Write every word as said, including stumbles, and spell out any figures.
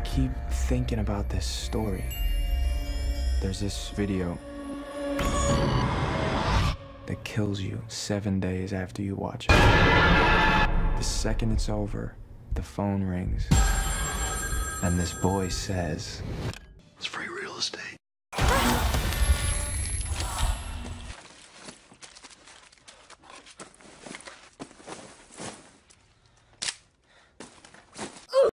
keep thinking about this story. There's this video that kills you seven days after you watch it. The second it's over, the phone rings, and this boy says, It's free real estate.